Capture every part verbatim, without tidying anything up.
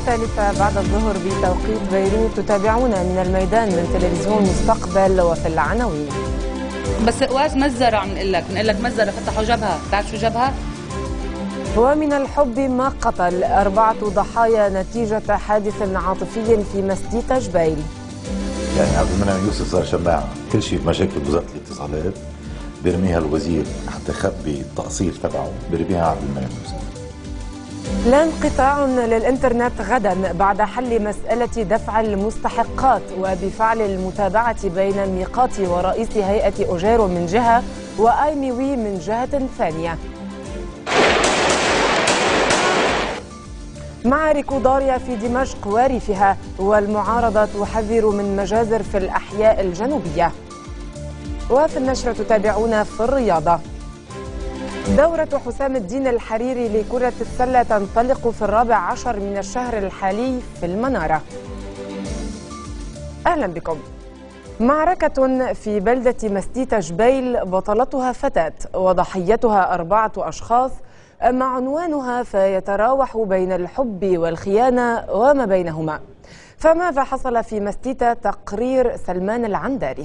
الثالثة بعد الظهر بتوقيت بيروت تتابعون من الميدان من تلفزيون مستقبل وفي العناوين. بس قواس مزرة عم نقول لك بنقول لك مزرة فتحوا جبهة، بتعرف شو جبهة؟ ومن الحب ما قتل، أربعة ضحايا نتيجة حادث عاطفي في مسجد جبيل. يعني عبد المنعم يوسف صار شماعة، كل شيء بمشاكل وزارة الاتصالات بيرميها الوزير حتى يخبي التقصير تبعه، بيرميها عبد المنعم يوسف. لا انقطاع للإنترنت غدا بعد حل مسألة دفع المستحقات وبفعل المتابعة بين الميقات ورئيس هيئة أوجيرو من جهة وآي مي وي من جهة ثانية. معارك ضارية في دمشق وريفها والمعارضة تحذر من مجازر في الأحياء الجنوبية. وفي النشرة تتابعون في الرياضة. دورة حسام الدين الحريري لكرة السلة تنطلق في الرابع عشر من الشهر الحالي في المنارة. أهلا بكم. معركة في بلدة مسديت جبيل بطلتها فتاة وضحيتها أربعة أشخاص، أما عنوانها فيتراوح بين الحب والخيانة وما بينهما. فماذا حصل في مسديت؟ تقرير سلمان العنداري.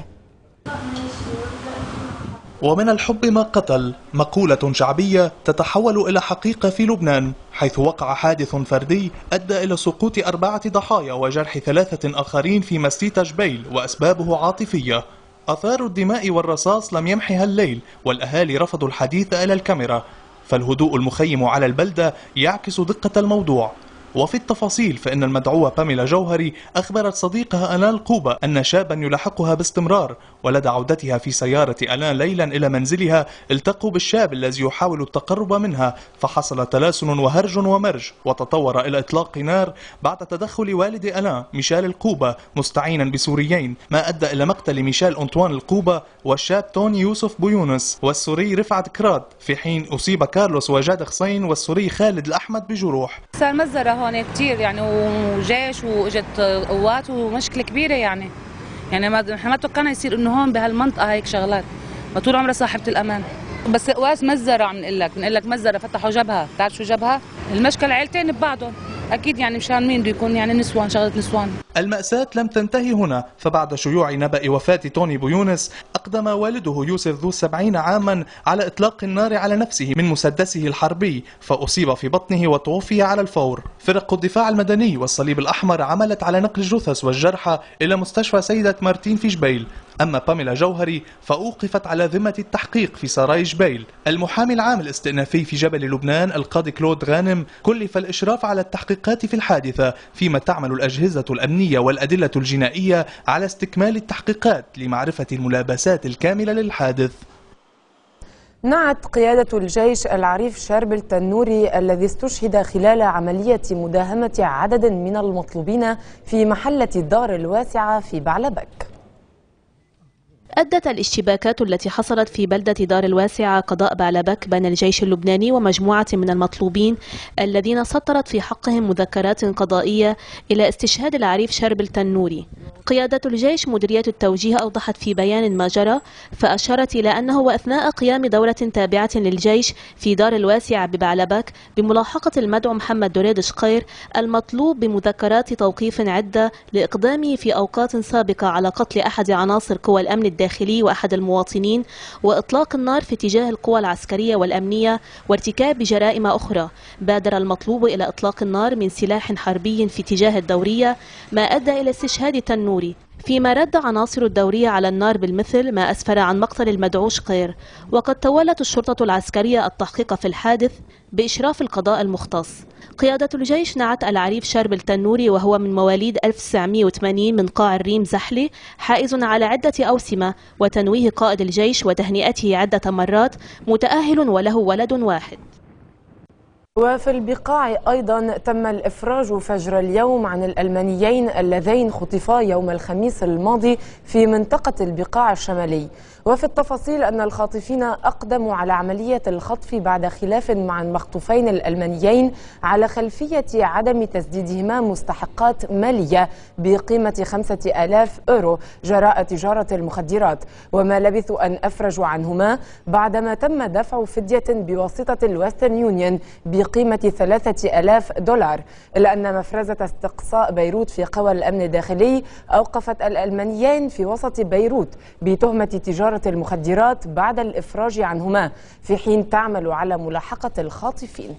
ومن الحب ما قتل، مقولة شعبية تتحول إلى حقيقة في لبنان، حيث وقع حادث فردي أدى إلى سقوط أربعة ضحايا وجرح ثلاثة آخرين في مسديت جبيل، وأسبابه عاطفية. آثار الدماء والرصاص لم يمحها الليل، والأهالي رفضوا الحديث إلى الكاميرا، فالهدوء المخيم على البلدة يعكس دقة الموضوع. وفي التفاصيل فإن المدعوة باميلا جوهري أخبرت صديقها ألان القوبة أن شابا يلاحقها باستمرار، ولدى عودتها في سيارة ألان ليلا إلى منزلها التقوا بالشاب الذي يحاول التقرب منها، فحصل تلاسن وهرج ومرج، وتطور إلى إطلاق نار بعد تدخل والد ألان ميشيل القوبة مستعينا بسوريين، ما أدى إلى مقتل ميشيل أنطوان القوبة والشاب توني يوسف بويونس والسوري رفعت كراد، في حين أصيب كارلوس وجاد خصين والسوري خالد الأحمد بجروح. صار مزرة هون كتير يعني، وجيش واجت قوات ومشكلة كبيرة يعني. يعني ما احنا ما توقعنا يصير انه هون بهالمنطقة هيك شغلات، ما طول عمرها صاحبة الأمان. بس قواس مزرة عم نقول لك بنقول لك مزرة فتحوا جبهة، بتعرف شو جبهة؟ المشكلة عيلتين ببعضهم، أكيد يعني مشان مين بده يكون يعني نسوان، شغلة نسوان. المأساة لم تنتهي هنا، فبعد شيوع نبأ وفاة توني بويونس أقدم والده يوسف ذو السبعين عاما على إطلاق النار على نفسه من مسدسه الحربي، فأصيب في بطنه وتوفي على الفور. فرق الدفاع المدني والصليب الأحمر عملت على نقل الجثث والجرحى إلى مستشفى سيدة مارتين في جبيل. أما باميلا جوهري فأوقفت على ذمة التحقيق في سراي جبيل. المحامي العام الاستئنافي في جبل لبنان القاضي كلود غانم كلف الإشراف على التحقيقات في الحادثة، فيما تعمل الأجهزة الأمنية والأدلة الجنائية على استكمال التحقيقات لمعرفة الملابسات الكاملة للحادث. نعت قيادة الجيش العريف شرب التنوري الذي استشهد خلال عملية مداهمة عدد من المطلوبين في محلة الدار الواسعة في بعلبك. أدت الاشتباكات التي حصلت في بلدة دار الواسعة قضاء بعلبك بين الجيش اللبناني ومجموعة من المطلوبين الذين سطرت في حقهم مذكرات قضائية إلى استشهاد العريف شرب التنوري. قيادة الجيش مديرية التوجيه أوضحت في بيان ما جرى، فأشارت إلى أنه وأثناء قيام دورة تابعة للجيش في دار الواسعة ببعلبك بملاحقة المدعو محمد دريد شقير المطلوب بمذكرات توقيف عدة لإقدامه في أوقات سابقة على قتل أحد عناصر قوى الأمن الداخلي وأحد المواطنين وإطلاق النار في اتجاه القوى العسكرية والأمنية وارتكاب جرائم أخرى. بادر المطلوب إلى إطلاق النار من سلاح حربي في اتجاه الدورية، ما أدى إلى استشهاد التنوري، فيما رد عناصر الدورية على النار بالمثل، ما أسفر عن مقتل المدعو شقير. وقد تولت الشرطة العسكرية التحقيق في الحادث بإشراف القضاء المختص. قيادة الجيش نعت العريف شرب التنوري وهو من مواليد ألف وتسعمئة وثمانين من قاع الريم زحلي، حائز على عدة أوسمة، وتنويه قائد الجيش وتهنئته عدة مرات، متأهل وله ولد واحد. وفي البقاع أيضا تم الإفراج فجر اليوم عن الألمانيين اللذين خطفا يوم الخميس الماضي في منطقة البقاع الشمالي. وفي التفاصيل أن الخاطفين أقدموا على عملية الخطف بعد خلاف مع المخطوفين الألمانيين على خلفية عدم تسديدهما مستحقات مالية بقيمة خمسة آلاف أورو جراء تجارة المخدرات، وما لبثوا أن أفرجوا عنهما بعدما تم دفع فدية بواسطة الويسترن يونيون بقيمة ثلاثة آلاف دولار، إلا أن مفرزة استقصاء بيروت في قوى الأمن الداخلي أوقفت الألمانيين في وسط بيروت بتهمة تجارة المخدرات بعد الإفراج عنهما، في حين تعمل على ملاحقة الخاطفين.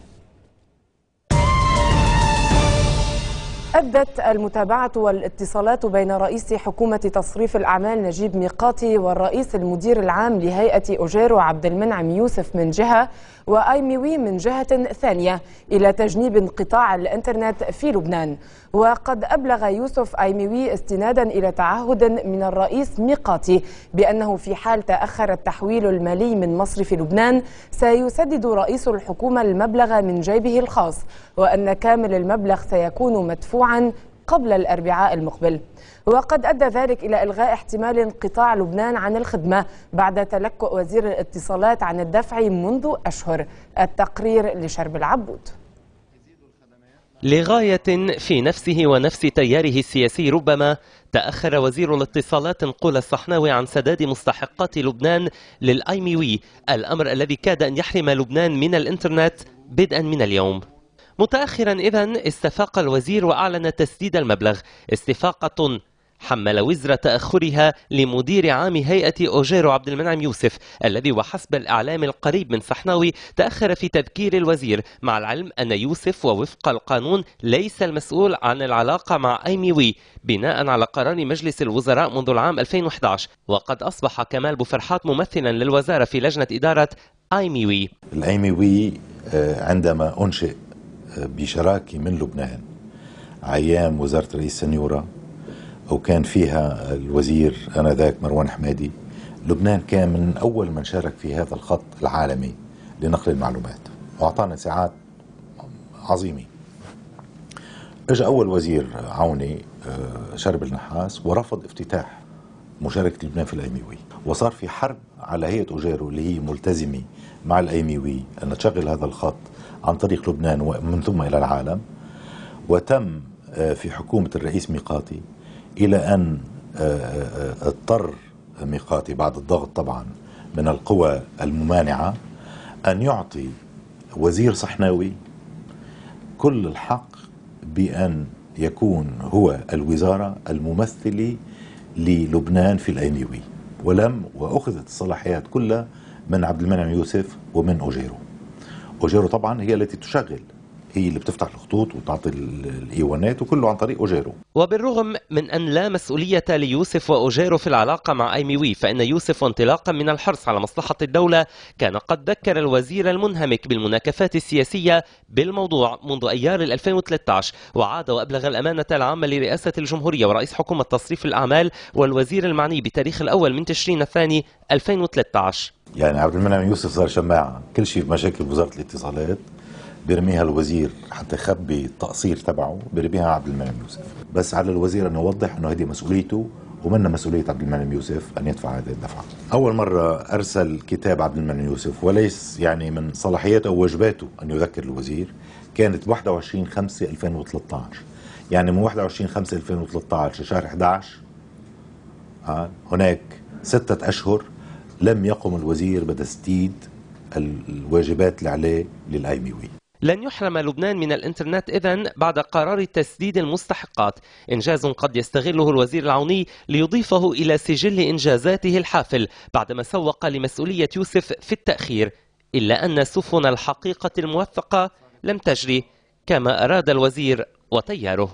أدت المتابعة والاتصالات بين رئيس حكومة تصريف الأعمال نجيب ميقاتي والرئيس المدير العام لهيئة أوجيرو عبد المنعم يوسف من جهة وآيميوي من جهة ثانية إلى تجنيب انقطاع الإنترنت في لبنان. وقد أبلغ يوسف آيميوي استنادا إلى تعهد من الرئيس ميقاتي بأنه في حال تأخر التحويل المالي من مصرف لبنان سيسدد رئيس الحكومة المبلغ من جيبه الخاص، وأن كامل المبلغ سيكون مدفوعا قبل الأربعاء المقبل. وقد أدى ذلك إلى إلغاء احتمال انقطاع لبنان عن الخدمة بعد تلكؤ وزير الاتصالات عن الدفع منذ أشهر. التقرير لشرب العبود. لغاية في نفسه ونفس تياره السياسي ربما تأخر وزير الاتصالات نقول الصحناوي عن سداد مستحقات لبنان للآيميوي، الأمر الذي كاد أن يحرم لبنان من الإنترنت بدءا من اليوم. متأخرا إذن استفاق الوزير وأعلن تسديد المبلغ، استفاقة حمل وزر تأخرها لمدير عام هيئة أوجيرو عبد المنعم يوسف، الذي وحسب الإعلام القريب من صحناوي تأخر في تذكير الوزير، مع العلم أن يوسف ووفق القانون ليس المسؤول عن العلاقة مع آيميوي بناء على قرار مجلس الوزراء منذ العام ألفين وأحد عشر. وقد أصبح كمال بوفرحات ممثلا للوزارة في لجنة إدارة آيميوي. الآيميوي عندما أنشئ بشراكة من لبنان أيام وزارة رئيس سنيورة وكان فيها الوزير آنذاك مروان حمادي، لبنان كان من أول من شارك في هذا الخط العالمي لنقل المعلومات وأعطانا ساعات عظيمة. اجى أول وزير عوني شرب النحاس ورفض افتتاح مشاركة لبنان في الآيميوي، وصار في حرب على هيئة أوجيرو اللي هي ملتزمة مع الآيميوي أن تشغل هذا الخط عن طريق لبنان ومن ثم إلى العالم. وتم في حكومة الرئيس ميقاتي إلى أن اضطر ميقاتي بعد الضغط طبعا من القوى الممانعة أن يعطي وزير صحناوي كل الحق بأن يكون هو الوزارة الممثلة للبنان في الآيميوي، ولم وأخذت الصلاحيات كلها من عبد المنعم يوسف ومن أوجيرو. أوجيرو طبعا هي التي تشغل، هي اللي بتفتح الخطوط وتعطي الايوانات وكله عن طريق أوجيرو. وبالرغم من أن لا مسؤولية ليوسف وأوجيرو في العلاقة مع آيميوي، فإن يوسف انطلاقا من الحرص على مصلحة الدولة كان قد ذكر الوزير المنهمك بالمناكفات السياسية بالموضوع منذ أيار ألفين وثلاثة عشر، وعاد وأبلغ الأمانة العامة لرئاسة الجمهورية ورئيس حكومة تصريف الأعمال والوزير المعني بتاريخ الأول من تشرين الثاني ألفين وثلاثة عشر. يعني عبد المنعم يوسف صار شماعة، كل شيء في مشاكل وزارة الاتصالات بيرميها الوزير حتى يخبي التقصير تبعه، بيرميها عبد المنعم يوسف. بس على الوزير أن يوضح أنه هذه مسؤوليته ومنها مسؤولية عبد المنعم يوسف أن يدفع هذه الدفعة. أول مرة أرسل كتاب عبد المنعم يوسف، وليس يعني من صلاحياته وواجباته أن يذكر الوزير، كانت واحد وعشرين خمسة ألفين وثلاثة عشر، يعني من واحد وعشرين خمسة ألفين وثلاثة عشر لشهر أحد عشر آه هناك ستة أشهر لم يقم الوزير بتسديد الواجبات اللي عليه للآيميوي. لن يحرم لبنان من الإنترنت إذن بعد قرار تسديد المستحقات، إنجاز قد يستغله الوزير العوني ليضيفه إلى سجل إنجازاته الحافل بعدما سوق لمسؤولية يوسف في التأخير، إلا أن سفن الحقيقة الموثقة لم تجري كما أراد الوزير وتياره.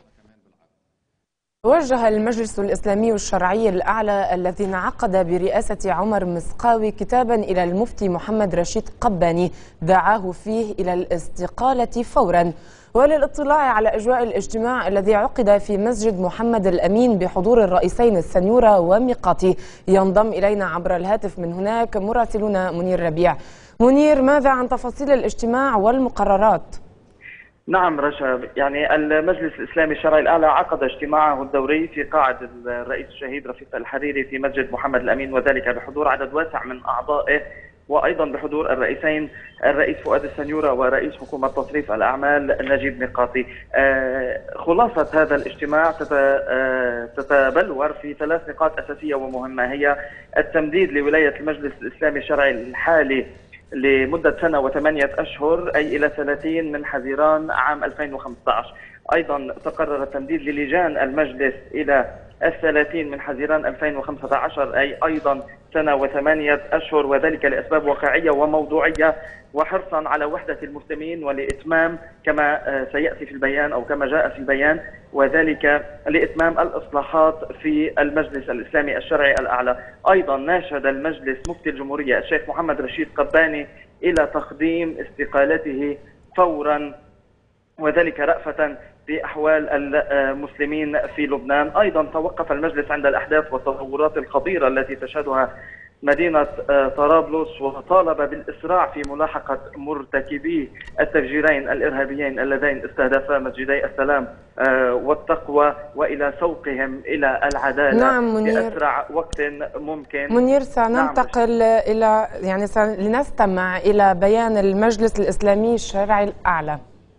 وجه المجلس الإسلامي الشرعي الأعلى الذي انعقد برئاسة عمر مسقاوي كتابا إلى المفتي محمد رشيد قباني دعاه فيه إلى الاستقالة فورا. وللاطلاع على أجواء الاجتماع الذي عقد في مسجد محمد الأمين بحضور الرئيسين السنيورة وميقاتي ينضم إلينا عبر الهاتف من هناك مراسلنا منير ربيع. منير، ماذا عن تفاصيل الاجتماع والمقررات؟ نعم رشا، يعني المجلس الإسلامي الشرعي الأعلى عقد اجتماعه الدوري في قاعة الرئيس الشهيد رفيق الحريري في مسجد محمد الأمين، وذلك بحضور عدد واسع من أعضائه، وأيضا بحضور الرئيسين الرئيس فؤاد السنيورة ورئيس حكومة تصريف الأعمال نجيب ميقاتي. خلاصة هذا الاجتماع تتبلور في ثلاث نقاط أساسية ومهمة، هي التمديد لولاية المجلس الإسلامي الشرعي الحالي لمدة سنة وثمانية أشهر، أي إلى ثلاثين من حزيران عام ألفين وخمسة عشر. أيضا تقرر التمديد للجان المجلس إلى الثلاثين من حزيران ألفين وخمسة عشر، أي أيضا سنة وثمانية أشهر، وذلك لأسباب واقعية وموضوعية وحرصا على وحدة المسلمين ولإتمام كما سيأتي في البيان أو كما جاء في البيان، وذلك لإتمام الإصلاحات في المجلس الإسلامي الشرعي الأعلى. أيضا ناشد المجلس مفتي الجمهورية الشيخ محمد رشيد قباني إلى تقديم استقالته فورا، وذلك رأفة بأحوال المسلمين في لبنان. أيضا توقف المجلس عند الأحداث والتطورات الخطيرة التي تشهدها مدينة طرابلس، وطالب بالإسراع في ملاحقة مرتكبي التفجيرين الإرهابيين اللذين استهدفا مسجدي السلام والتقوى، وإلى سوقهم إلى العدالة نعم منير. بأسرع وقت ممكن. منير، سننتقل نعم. إلى يعني لنستمع إلى بيان المجلس الإسلامي الشرعي الأعلى.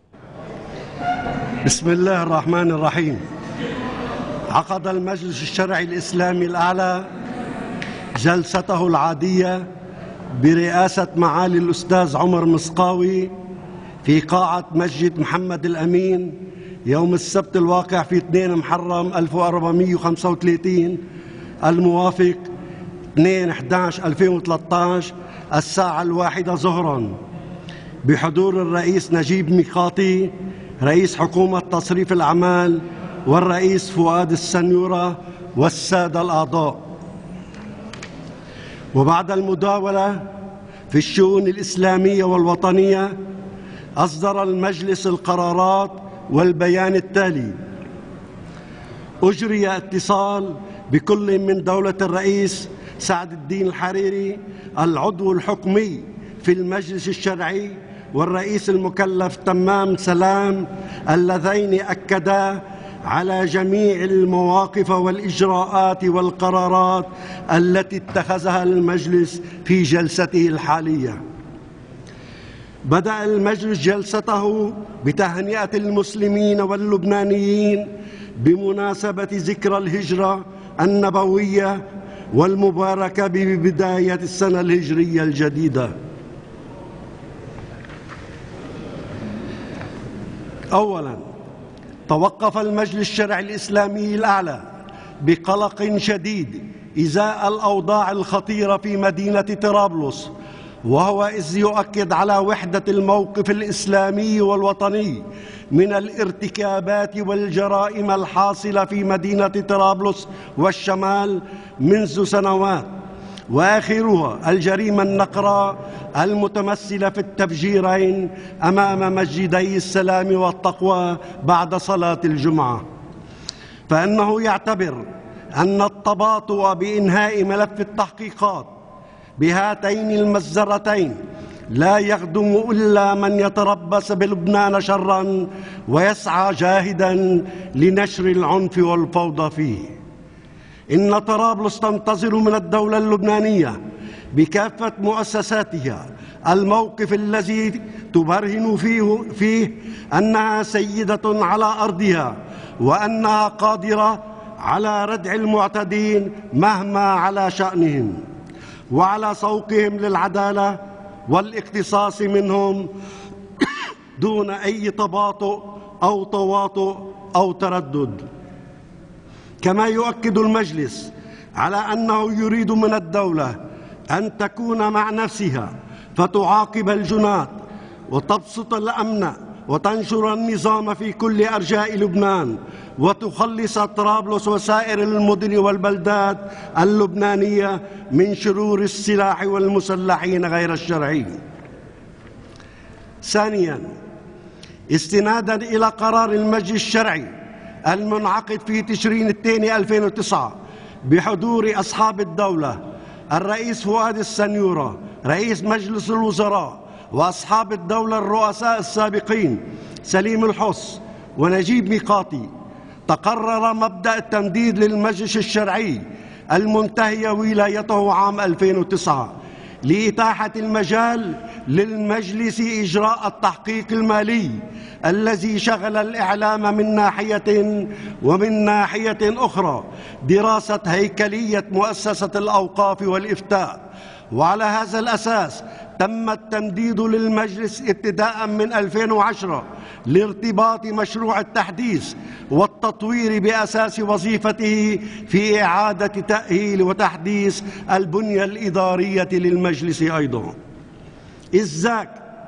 بسم الله الرحمن الرحيم. عقد المجلس الشرعي الإسلامي الأعلى جلسته العادية برئاسة معالي الأستاذ عمر مسقاوي في قاعة مسجد محمد الأمين يوم السبت الواقع في اثنين محرم ألف وأربعمئة وخمسة وثلاثين الموافق اثنين أحد عشر ألفين وثلاثة عشر الساعة الواحدة ظهرا، بحضور الرئيس نجيب ميقاتي رئيس حكومة تصريف الأعمال والرئيس فؤاد السنيورة والسادة الأعضاء. وبعد المداولة في الشؤون الإسلامية والوطنية أصدر المجلس القرارات والبيان التالي: أجري اتصال بكل من دولة الرئيس سعد الدين الحريري العضو الحكمي في المجلس الشرعي والرئيس المكلف تمام سلام، اللذين أكدا على جميع المواقف والإجراءات والقرارات التي اتخذها المجلس في جلسته الحالية. بدأ المجلس جلسته بتهنئة المسلمين واللبنانيين بمناسبة ذكرى الهجرة النبوية والمباركة ببداية السنة الهجرية الجديدة. أولاً، توقف المجلس الشرعي الإسلامي الأعلى بقلق شديد إزاء الأوضاع الخطيرة في مدينة طرابلس، وهو إذ يؤكد على وحدة الموقف الإسلامي والوطني من الارتكابات والجرائم الحاصلة في مدينة طرابلس والشمال منذ سنوات، وآخرها الجريمة النقراء المتمثلة في التفجيرين أمام مسجدي السلام والتقوى بعد صلاة الجمعة. فإنه يعتبر أن التباطؤ بإنهاء ملف التحقيقات بهاتين المجزرتين لا يخدم إلا من يتربص بلبنان شرا ويسعى جاهدا لنشر العنف والفوضى فيه. إن طرابلس تنتظر من الدولة اللبنانية بكافة مؤسساتها الموقف الذي تبرهن فيه, فيه أنها سيدة على أرضها، وأنها قادرة على ردع المعتدين مهما على شأنهم، وعلى سوقهم للعدالة والاقتصاص منهم دون أي تباطؤ أو تواطؤ أو تردد. كما يؤكد المجلس على أنه يريد من الدولة أن تكون مع نفسها فتعاقب الجنات وتبسط الأمن وتنشر النظام في كل أرجاء لبنان، وتخلص طرابلس وسائر المدن والبلدات اللبنانية من شرور السلاح والمسلحين غير الشرعيين. ثانياً، استناداً إلى قرار المجلس الشرعي المنعقد في تشرين الثاني ألفين وتسعة بحضور أصحاب الدولة الرئيس فؤاد السنيورة رئيس مجلس الوزراء وأصحاب الدولة الرؤساء السابقين، سليم الحص ونجيب ميقاتي تقرر مبدأ التمديد للمجلس الشرعي المنتهي ولايته عام ألفين وتسعة لإتاحة المجال للمجلس إجراء التحقيق المالي الذي شغل الإعلام من ناحية، ومن ناحية أخرى دراسة هيكلية مؤسسة الأوقاف والإفتاء. وعلى هذا الأساس تم التمديد للمجلس ابتداء من ألفين وعشرة لارتباط مشروع التحديث والتطوير بأساس وظيفته في إعادة تأهيل وتحديث البنية الإدارية للمجلس أيضا. إذ ذاك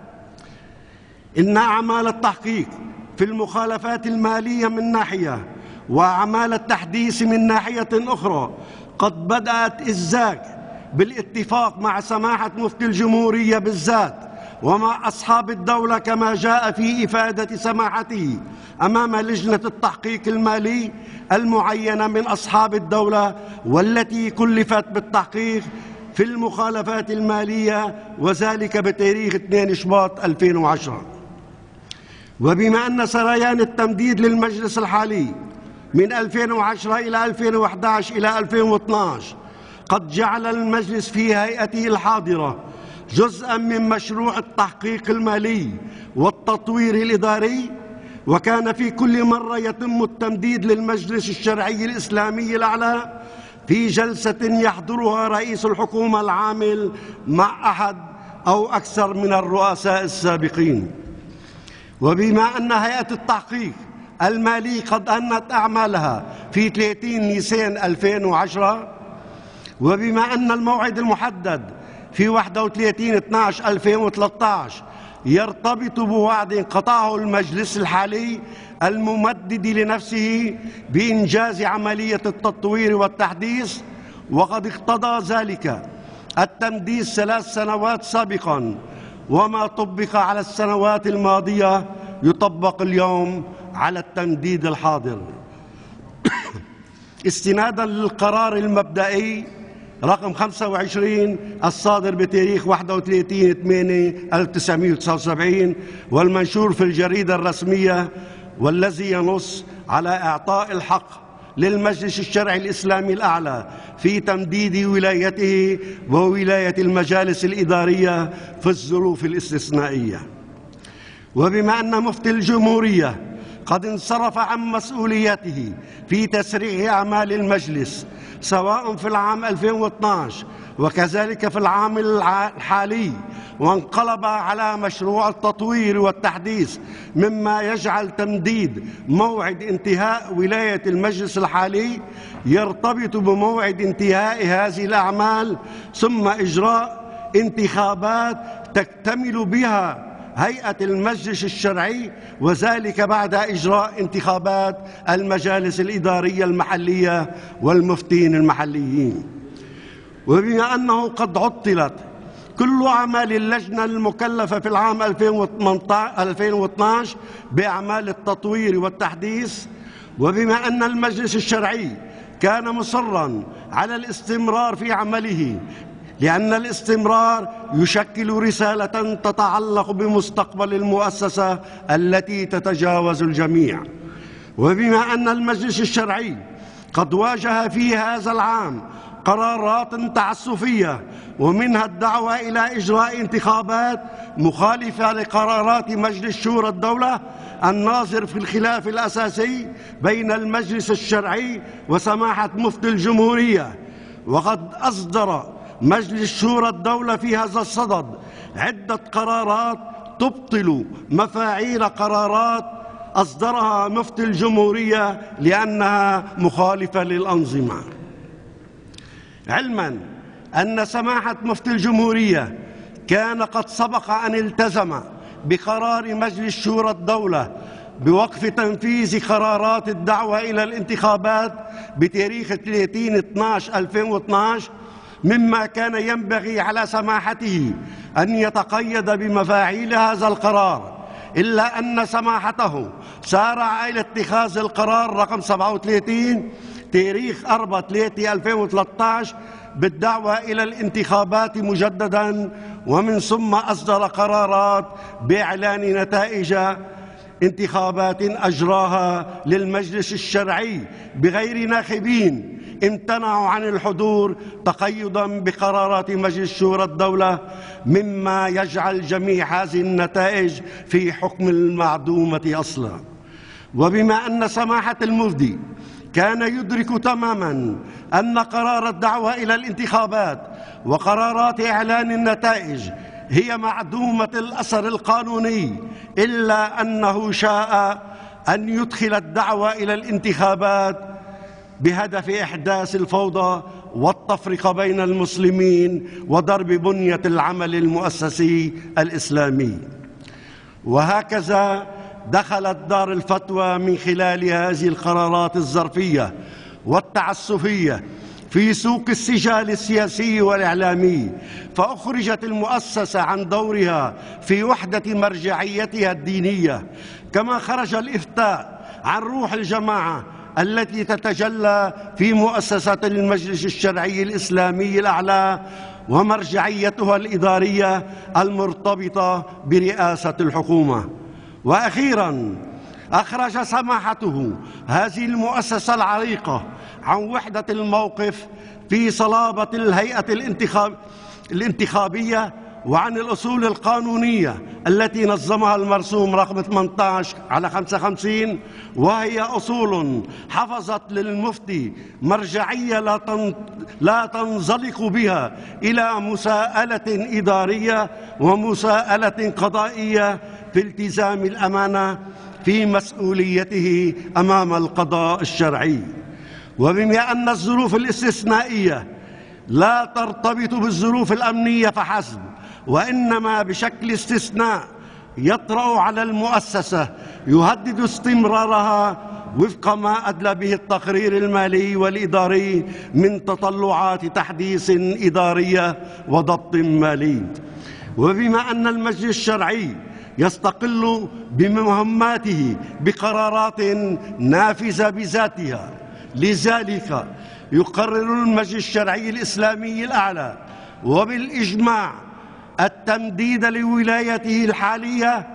إن أعمال التحقيق في المخالفات المالية من ناحية وأعمال التحديث من ناحية أخرى قد بدأت إذ ذاك بالاتفاق مع سماحة مفتي الجمهورية بالذات ومع أصحاب الدولة، كما جاء في إفادة سماحته أمام لجنة التحقيق المالي المعينة من أصحاب الدولة والتي كلفت بالتحقيق في المخالفات المالية، وذلك بتاريخ اثنين شباط ألفين وعشرة. وبما أن سريان التمديد للمجلس الحالي من ألفين وعشرة إلى ألفين وأحد عشر إلى ألفين واثني عشر قد جعل المجلس في هيئته الحاضرة جزءا من مشروع التحقيق المالي والتطوير الإداري، وكان في كل مرة يتم التمديد للمجلس الشرعي الإسلامي الأعلى في جلسة يحضرها رئيس الحكومة العامل مع أحد أو أكثر من الرؤساء السابقين. وبما أن هيئة التحقيق المالي قد أنهت أعمالها في ثلاثين نيسان ألفين وعشرة، وبما أن الموعد المحدد في واحد وثلاثين اثني عشر ألفين وثلاثة عشر يرتبط بوعد قطعه المجلس الحالي الممدد لنفسه بإنجاز عملية التطوير والتحديث، وقد اقتضى ذلك التمديد ثلاث سنوات سابقا، وما طبق على السنوات الماضية يطبق اليوم على التمديد الحاضر. استنادا للقرار المبدئي رقم خمسة وعشرين الصادر بتاريخ واحد وثلاثين ثمانية ألف وتسعمائة وتسعة وسبعين والمنشور في الجريدة الرسمية، والذي ينص على إعطاء الحق للمجلس الشرعي الإسلامي الأعلى في تمديد ولايته وولاية المجالس الإدارية في الظروف الاستثنائية. وبما أن مفتي الجمهورية قد انصرف عن مسؤوليته في تسريع أعمال المجلس سواء في العام ألفين واثني عشر وكذلك في العام الحالي، وانقلب على مشروع التطوير والتحديث، مما يجعل تمديد موعد انتهاء ولاية المجلس الحالي يرتبط بموعد انتهاء هذه الأعمال ثم إجراء انتخابات تكتمل بها هيئة المجلس الشرعي، وذلك بعد إجراء انتخابات المجالس الإدارية المحلية والمفتين المحليين. وبما أنه قد عطلت كل أعمال اللجنة المكلفة في العام ألفين واثني عشر بأعمال التطوير والتحديث، وبما أن المجلس الشرعي كان مصرا على الاستمرار في عمله لأن الاستمرار يشكل رسالة تتعلق بمستقبل المؤسسة التي تتجاوز الجميع، وبما أن المجلس الشرعي قد واجه في هذا العام قرارات تعسفية ومنها الدعوة إلى إجراء انتخابات مخالفة لقرارات مجلس شورى الدولة الناظر في الخلاف الأساسي بين المجلس الشرعي وسماحة مفتي الجمهورية، وقد أصدر مجلس شورى الدولة في هذا الصدد عدة قرارات تبطل مفاعيل قرارات أصدرها مفتي الجمهورية لأنها مخالفة للأنظمة. علما أن سماحة مفتي الجمهورية كان قد سبق أن التزم بقرار مجلس شورى الدولة بوقف تنفيذ قرارات الدعوة إلى الانتخابات بتاريخ ثلاثين اثني عشر ألفين واثني عشر، مما كان ينبغي على سماحته أن يتقيد بمفاعيل هذا القرار، إلا أن سماحته سارع إلى اتخاذ القرار رقم سبعة وثلاثين تاريخ أربعة ثلاثة ألفين وثلاثة عشر بالدعوة إلى الانتخابات مجددا، ومن ثم أصدر قرارات بإعلان نتائج انتخابات أجراها للمجلس الشرعي بغير ناخبين امتنعوا عن الحضور تقيدا بقرارات مجلس شورى الدولة، مما يجعل جميع هذه النتائج في حكم المعدومة أصلا. وبما أن سماحة المفتي كان يدرك تماما أن قرار الدعوة إلى الانتخابات وقرارات إعلان النتائج هي معدومة الأثر القانوني، إلا أنه شاء أن يدخل الدعوة إلى الانتخابات بهدف إحداث الفوضى والتفرقة بين المسلمين وضرب بنية العمل المؤسسي الإسلامي. وهكذا دخلت دار الفتوى من خلال هذه القرارات الظرفية والتعسفية في سوق السجال السياسي والإعلامي، فأخرجت المؤسسة عن دورها في وحدة مرجعيتها الدينية، كما خرج الإفتاء عن روح الجماعة التي تتجلى في مؤسسة المجلس الشرعي الإسلامي الأعلى ومرجعيتها الإدارية المرتبطة برئاسة الحكومة. وأخيراً أخرج سماحته هذه المؤسسة العريقة عن وحدة الموقف في صلابة الهيئة الانتخاب الانتخابية وعن الأصول القانونية التي نظمها المرسوم رقم ثمانية عشر على خمسة وخمسين، وهي أصول حفظت للمفتي مرجعية لا لا تنزلق بها إلى مساءلة إدارية ومساءلة قضائية في التزام الأمانة في مسؤوليته أمام القضاء الشرعي. وبما أن الظروف الاستثنائية لا ترتبط بالظروف الأمنية فحسب، وإنما بشكل استثناء يطرأ على المؤسسة يهدد استمرارها وفق ما أدلى به التقرير المالي والإداري من تطلعات تحديث إدارية وضبط مالي. وبما أن المجلس الشرعي يستقل بمهماته بقرارات نافذة بذاتها، لذلك يقرر المجلس الشرعي الإسلامي الأعلى وبالإجماع التمديد لولايته الحالية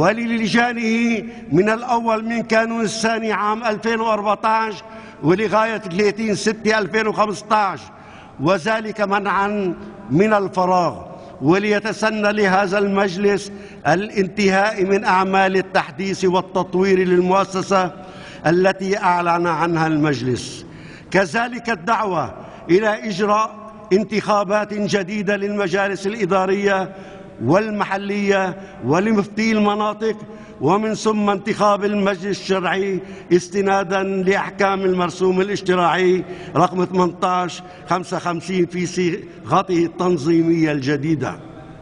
وللجانه من الأول من كانون الثاني عام ألفين وأربعة عشر ولغاية ثلاثين ستة ألفين وخمسة عشر، وذلك منعا من الفراغ، وليتسنى لهذا المجلس الانتهاء من أعمال التحديث والتطوير للمؤسسة التي أعلن عنها المجلس. كذلك الدعوة إلى إجراء انتخابات جديدة للمجالس الإدارية والمحلية ولمفتي المناطق، ومن ثم انتخاب المجلس الشرعي استنادا لأحكام المرسوم الاشتراعي رقم ثمانية عشر خمسة وخمسين في صيغته التنظيمية الجديدة.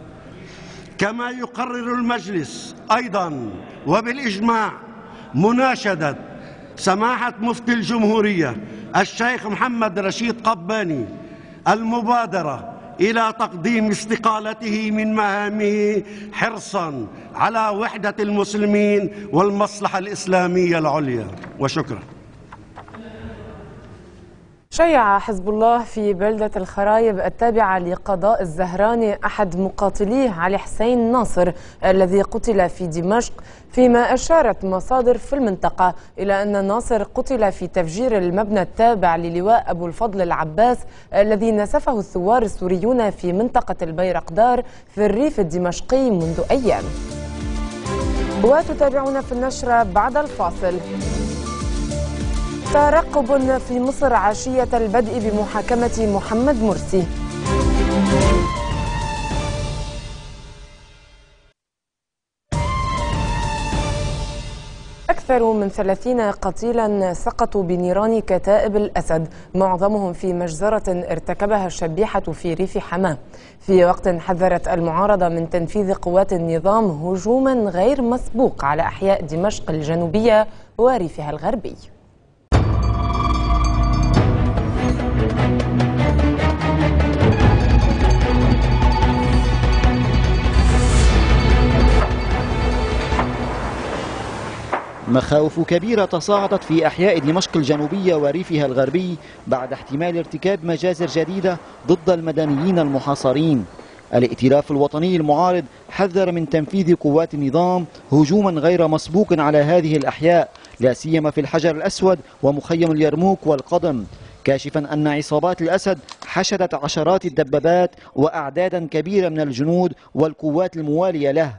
كما يقرر المجلس أيضا وبالإجماع مناشدة سماحة مفتي الجمهورية الشيخ محمد رشيد قباني المبادرة إلى تقديم استقالته من مهامه حرصا على وحدة المسلمين والمصلحة الإسلامية العليا. وشكرا. شيع حزب الله في بلدة الخرايب التابعة لقضاء الزهراني أحد مقاتليه علي حسين ناصر الذي قتل في دمشق، فيما أشارت مصادر في المنطقة إلى أن ناصر قتل في تفجير المبنى التابع للواء أبو الفضل العباس الذي نسفه الثوار السوريون في منطقة البيرقدار في الريف الدمشقي منذ أيام. وتتابعون في النشرة بعد الفاصل. ترقب في مصر عشية البدء بمحاكمة محمد مرسي. أكثر من ثلاثين قتيلا سقطوا بنيران كتائب الأسد، معظمهم في مجزرة ارتكبها الشبيحة في ريف حماة، في وقت حذرت المعارضة من تنفيذ قوات النظام هجوما غير مسبوق على أحياء دمشق الجنوبية وريفها الغربي. مخاوف كبيرة تصاعدت في أحياء دمشق الجنوبية وريفها الغربي بعد احتمال ارتكاب مجازر جديدة ضد المدنيين المحاصرين. الائتلاف الوطني المعارض حذر من تنفيذ قوات النظام هجوما غير مسبوق على هذه الأحياء، لا سيما في الحجر الأسود ومخيم اليرموك والقضم، كاشفا أن عصابات الأسد حشدت عشرات الدبابات وأعدادا كبيرة من الجنود والقوات الموالية له.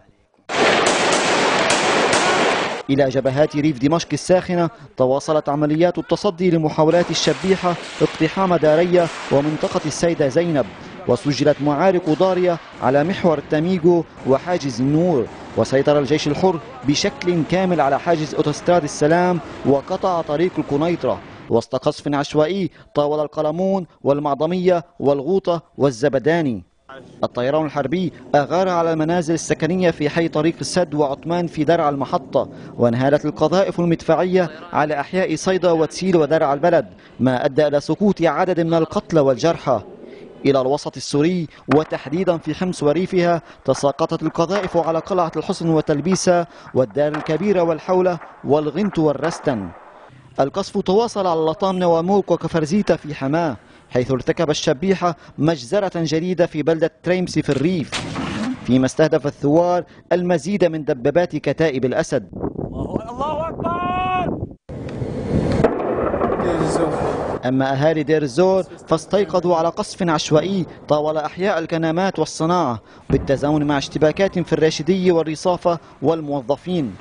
إلى جبهات ريف دمشق الساخنة تواصلت عمليات التصدي لمحاولات الشبيحة اقتحام دارية ومنطقة السيدة زينب، وسجلت معارك ضارية على محور التاميغو وحاجز النور، وسيطر الجيش الحر بشكل كامل على حاجز أوتوستراد السلام وقطع طريق القنيطرة وسط قصف عشوائي طاول القلمون والمعظمية والغوطة والزبداني. الطيران الحربي أغار على المنازل السكنية في حي طريق السد وعثمان في درع المحطة، وانهالت القذائف المدفعية على أحياء صيدا وتسيل ودرع البلد، ما أدى إلى سقوط عدد من القتلى والجرحى. إلى الوسط السوري وتحديدا في حمص وريفها تساقطت القذائف على قلعة الحصن وتلبيسة والدار الكبيرة والحولة والغنت والرستن. القصف تواصل على لطامنة وموك وكفرزيتا في حماه، حيث ارتكب الشبيحة مجزرة جديدة في بلدة تريمسي في الريف، فيما استهدف الثوار المزيد من دبابات كتائب الأسد. الله أكبر! أما أهالي دير الزور فاستيقظوا على قصف عشوائي طاول أحياء الكنامات والصناعة، بالتزامن مع اشتباكات في الراشدية والرصافة والموظفين.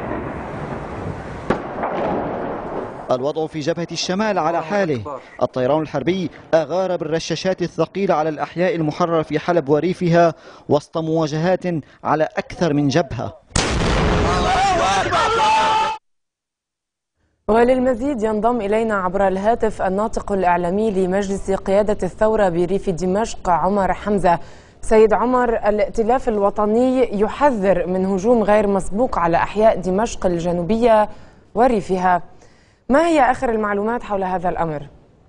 الوضع في جبهة الشمال على حاله، الطيران الحربي أغار بالرشاشات الثقيلة على الأحياء المحررة في حلب وريفها وسط مواجهات على أكثر من جبهة. وللمزيد ينضم إلينا عبر الهاتف الناطق الإعلامي لمجلس قيادة الثورة بريف دمشق عمر حمزة. سيد عمر، الائتلاف الوطني يحذر من هجوم غير مسبوق على أحياء دمشق الجنوبية وريفها، ما هي آخر المعلومات حول هذا الأمر؟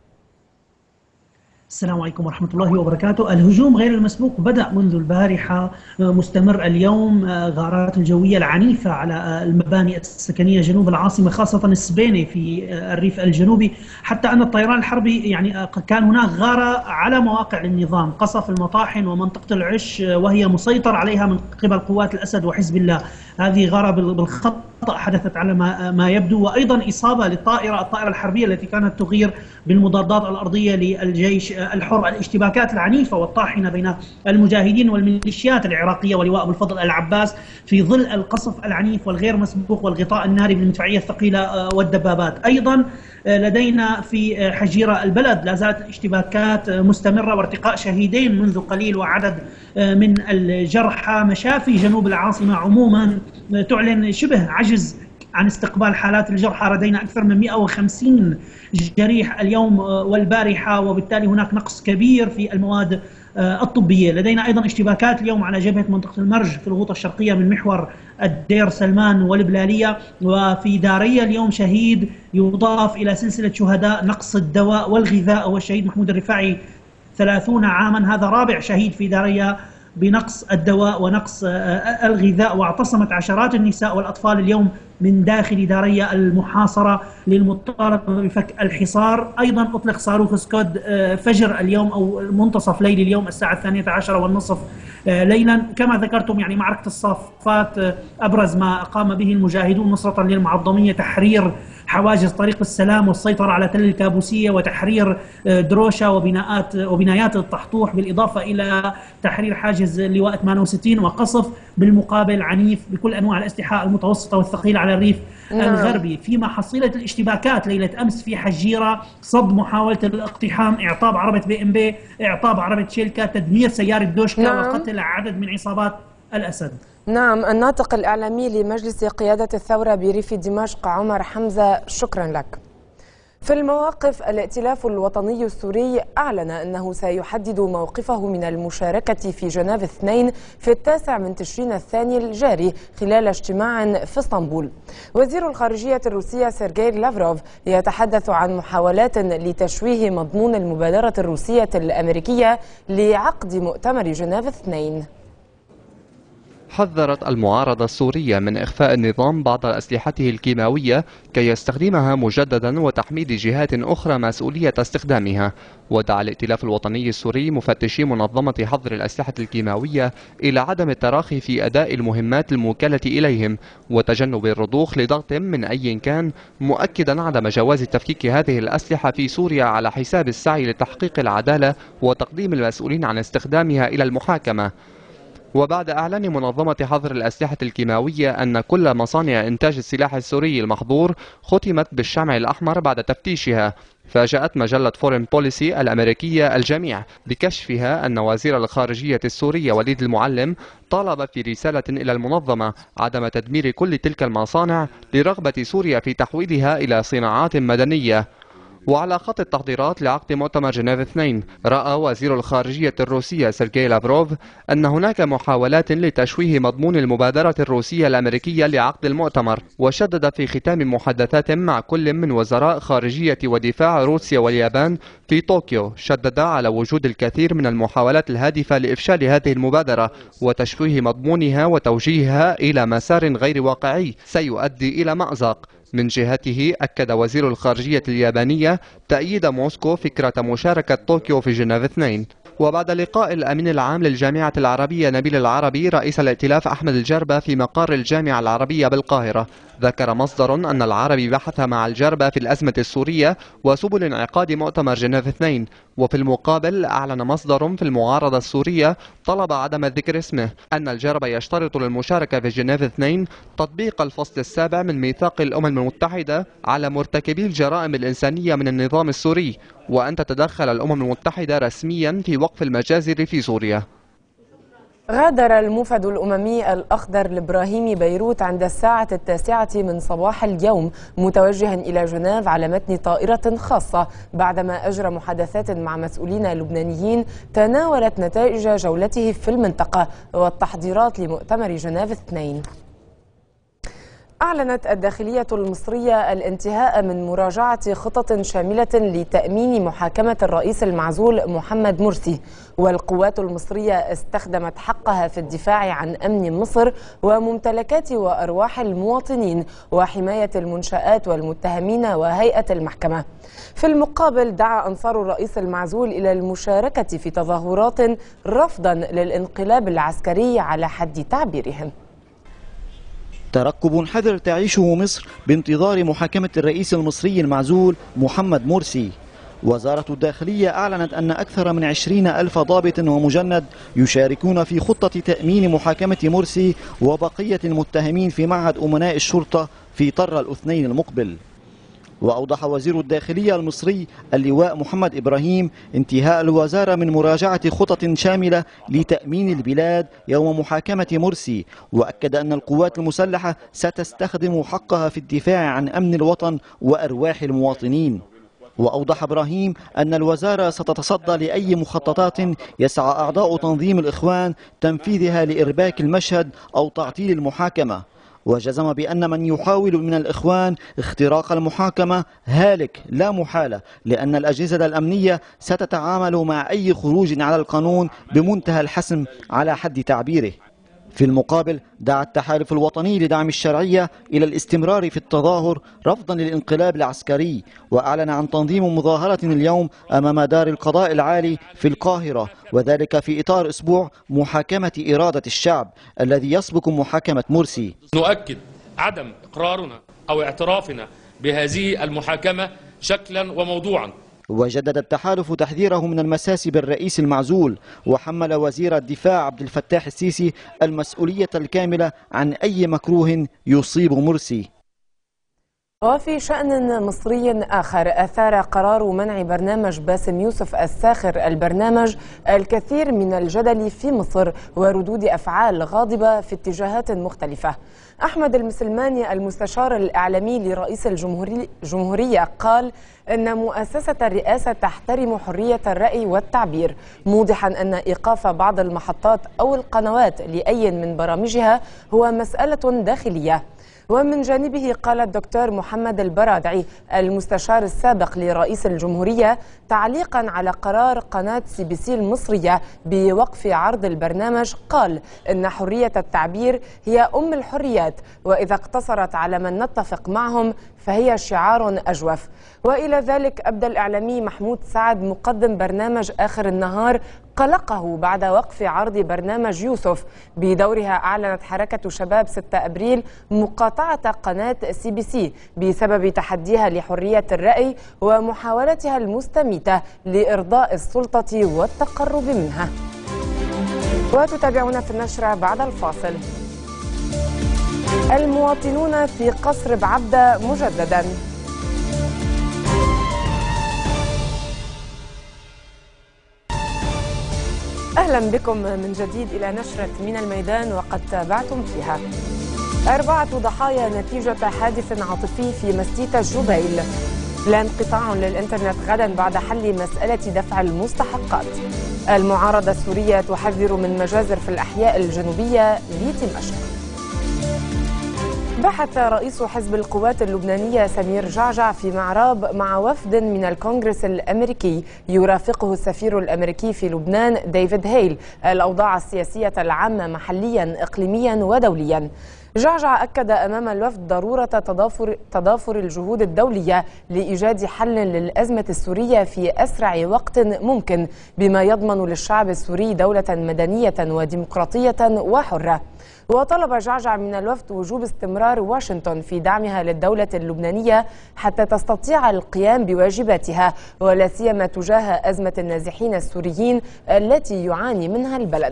السلام عليكم ورحمة الله وبركاته. الهجوم غير المسبوق بدأ منذ البارحة، مستمر اليوم. غارات الجوية العنيفة على المباني السكنية جنوب العاصمة، خاصة السبينة في الريف الجنوبي، حتى أن الطيران الحربي يعني كان هناك غارة على مواقع النظام، قصف المطاحن ومنطقة العش وهي مسيطر عليها من قبل قوات الأسد وحزب الله. هذه غارة بالخطأ حدثت على ما ما يبدو، وأيضا إصابة للطائرة الطائرة الحربية التي كانت تغير بالمضادات الأرضية للجيش الحر. الاشتباكات العنيفة والطاحنة بين المجاهدين والميليشيات العراقية ولواء أبو الفضل العباس في ظل القصف العنيف والغير مسبوق والغطاء الناري بالمدفعية الثقيلة والدبابات. أيضا لدينا في حجيرة البلد لا زالت الاشتباكات مستمرة وارتقاء شهيدين منذ قليل وعدد من الجرحى. مشافي جنوب العاصمة عموما تعلن شبه عجز عن استقبال حالات الجرحى، لدينا أكثر من مئة وخمسين جريح اليوم والبارحة، وبالتالي هناك نقص كبير في المواد الطبية. لدينا أيضا اشتباكات اليوم على جبهة منطقة المرج في الغوطة الشرقية من محور الدير سلمان والبلالية، وفي دارية اليوم شهيد يضاف إلى سلسلة شهداء نقص الدواء والغذاء، هو الشهيد محمود الرفاعي ثلاثين عاما، هذا رابع شهيد في دارية بنقص الدواء ونقص الغذاء. واعتصمت عشرات النساء والأطفال اليوم من داخل دارية المحاصرة للمطالبة بفك الحصار. أيضا أطلق صاروخ سكود فجر اليوم أو منتصف ليل اليوم الساعة الثانية عشرة والنصف ليلا. كما ذكرتم يعني معركة الصافات أبرز ما قام به المجاهدون نصرة للمعظمية، تحرير حواجز طريق السلام والسيطرة على تل الكابوسية وتحرير دروشة وبناءات وبنايات الطحطوح، بالإضافة إلى تحرير حاجز اللواء ثمانية وستين، وقصف بالمقابل عنيف بكل أنواع الأسلحة المتوسطة والثقيلة على الريف نعم. الغربي. فيما حصيلة الاشتباكات ليلة أمس في حجيرة، صد محاولة الاقتحام، إعطاب عربة بي إم بي، إعطاب عربة شيلكا، تدمير سيارة دوشكا نعم. وقتل عدد من عصابات الأسد. نعم، الناطق الإعلامي لمجلس قيادة الثورة بريف دمشق عمر حمزة، شكرا لك. في المواقف، الائتلاف الوطني السوري أعلن أنه سيحدد موقفه من المشاركة في جنيف اثنين في التاسع من تشرين الثاني الجاري خلال اجتماع في اسطنبول. وزير الخارجية الروسية سيرجي لافروف يتحدث عن محاولات لتشويه مضمون المبادرة الروسية الأمريكية لعقد مؤتمر جنيف اثنين. حذرت المعارضة السورية من إخفاء النظام بعض أسلحته الكيماوية كي يستخدمها مجددا وتحميد جهات أخرى مسؤولية استخدامها. ودعا الائتلاف الوطني السوري مفتشي منظمة حظر الأسلحة الكيماوية إلى عدم التراخي في أداء المهمات الموكلة إليهم وتجنب الرضوخ لضغط من أي كان، مؤكدا عدم جواز تفكيك هذه الأسلحة في سوريا على حساب السعي لتحقيق العدالة وتقديم المسؤولين عن استخدامها إلى المحاكمة. وبعد إعلان منظمة حظر الأسلحة الكيماوية أن كل مصانع إنتاج السلاح السوري المحظور ختمت بالشمع الأحمر بعد تفتيشها، فاجأت مجلة فورين بوليسي الأمريكية الجميع بكشفها أن وزير الخارجية السوري وليد المعلم طالب في رسالة إلى المنظمة عدم تدمير كل تلك المصانع لرغبة سوريا في تحويلها إلى صناعات مدنية. وعلى خط التحضيرات لعقد مؤتمر جنيف اثنين، رأى وزير الخارجية الروسية سيرجي لافروف أن هناك محاولات لتشويه مضمون المبادرة الروسية الأمريكية لعقد المؤتمر، وشدد في ختام محادثات مع كل من وزراء خارجية ودفاع روسيا واليابان في طوكيو، شدد على وجود الكثير من المحاولات الهادفة لإفشال هذه المبادرة وتشويه مضمونها وتوجيهها إلى مسار غير واقعي سيؤدي إلى مأزق. من جهته أكد وزير الخارجية اليابانية تأييد موسكو فكرة مشاركة طوكيو في جنيف اثنين. وبعد لقاء الأمين العام للجامعة العربية نبيل العربي رئيس الائتلاف أحمد الجربة في مقر الجامعة العربية بالقاهرة، ذكر مصدر أن العربي بحث مع الجربة في الأزمة السورية وسبل انعقاد مؤتمر جنيف اثنين. وفي المقابل أعلن مصدر في المعارضة السورية طلب عدم ذكر اسمه أن الجربة يشترط للمشاركة في جنيف اثنين تطبيق الفصل السابع من ميثاق الأمم المتحدة على مرتكبي الجرائم الإنسانية من النظام السوري، وأن تتدخل الأمم المتحدة رسميا في وقف المجازر في سوريا. غادر الموفد الأممي الأخضر الإبراهيمي بيروت عند الساعة التاسعة من صباح اليوم متوجها إلى جنيف على متن طائرة خاصة بعدما أجرى محادثات مع مسؤولين لبنانيين تناولت نتائج جولته في المنطقة والتحضيرات لمؤتمر جنيف اثنين. أعلنت الداخلية المصرية الانتهاء من مراجعة خطط شاملة لتأمين محاكمة الرئيس المعزول محمد مرسي، والقوات المصرية استخدمت حقها في الدفاع عن أمن مصر وممتلكات وأرواح المواطنين وحماية المنشآت والمتهمين وهيئة المحكمة. في المقابل دعا أنصار الرئيس المعزول إلى المشاركة في تظاهرات رفضا للانقلاب العسكري على حد تعبيرهم. ترقب حذر تعيشه مصر بانتظار محاكمة الرئيس المصري المعزول محمد مرسي. وزارة الداخلية أعلنت أن أكثر من عشرين ألف ضابط ومجند يشاركون في خطة تأمين محاكمة مرسي وبقية المتهمين في معهد أمناء الشرطة في طر الاثنين المقبل. وأوضح وزير الداخلية المصري اللواء محمد إبراهيم انتهاء الوزارة من مراجعة خطط شاملة لتأمين البلاد يوم محاكمة مرسي، وأكد أن القوات المسلحة ستستخدم حقها في الدفاع عن أمن الوطن وأرواح المواطنين. وأوضح إبراهيم أن الوزارة ستتصدى لأي مخططات يسعى أعضاء تنظيم الإخوان تنفيذها لإرباك المشهد أو تعطيل المحاكمة، وجزم بأن من يحاول من الإخوان اختراق المحاكمة هالك لا محالة، لأن الأجهزة الأمنية ستتعامل مع أي خروج على القانون بمنتهى الحسم على حد تعبيره. في المقابل دعا التحالف الوطني لدعم الشرعية إلى الاستمرار في التظاهر رفضا للانقلاب العسكري، وأعلن عن تنظيم مظاهرة اليوم أمام دار القضاء العالي في القاهرة، وذلك في إطار أسبوع محاكمة إرادة الشعب الذي يسبق محاكمة مرسي. نؤكد عدم إقرارنا أو اعترافنا بهذه المحاكمة شكلا وموضوعا. وجدد التحالف تحذيره من المساس بالرئيس المعزول، وحمل وزير الدفاع عبد الفتاح السيسي المسؤولية الكاملة عن أي مكروه يصيب مرسي. وفي شأن مصري آخر، أثار قرار منع برنامج باسم يوسف الساخر البرنامج الكثير من الجدل في مصر وردود أفعال غاضبة في اتجاهات مختلفة. أحمد المسلماني المستشار الإعلامي لرئيس الجمهورية قال أن مؤسسة الرئاسة تحترم حرية الرأي والتعبير، موضحا أن إيقاف بعض المحطات أو القنوات لأي من برامجها هو مسألة داخلية. ومن جانبه قال الدكتور محمد محمد البرادعي المستشار السابق لرئيس الجمهورية تعليقا على قرار قناة سي بي سي المصرية بوقف عرض البرنامج قال إن حرية التعبير هي أم الحريات، وإذا اقتصرت على من نتفق معهم فهي شعار أجوف. وإلى ذلك أبدى الإعلامي محمود سعد مقدم برنامج آخر النهار قلقه بعد وقف عرض برنامج يوسف. بدورها أعلنت حركة شباب ستة أبريل مقاطعة قناة سي بي سي بسبب تحديها لحرية الرأي ومحاولتها المستميتة لإرضاء السلطة والتقرب منها. وتتابعون في النشرة بعد الفاصل. المواطنون في قصر بعبدة مجددا. أهلا بكم من جديد إلى نشرة من الميدان، وقد تابعتم فيها أربعة ضحايا نتيجة حادث عاطفي في مسجد جبيل. لا انقطاع للإنترنت غدا بعد حل مسألة دفع المستحقات. المعارضة السورية تحذر من مجازر في الأحياء الجنوبية لدمشق. بحث رئيس حزب القوات اللبنانية سمير جعجع في معراب مع وفد من الكونغرس الأمريكي يرافقه السفير الأمريكي في لبنان ديفيد هيل الأوضاع السياسية العامة محليا إقليميا ودوليا. جعجع أكد أمام الوفد ضرورة تضافر, تضافر الجهود الدولية لإيجاد حل للأزمة السورية في أسرع وقت ممكن بما يضمن للشعب السوري دولة مدنية وديمقراطية وحرة. وطلب جعجع من الوفد وجوب استمرار واشنطن في دعمها للدولة اللبنانية حتى تستطيع القيام بواجباتها، ولا سيما تجاه أزمة النازحين السوريين التي يعاني منها البلد.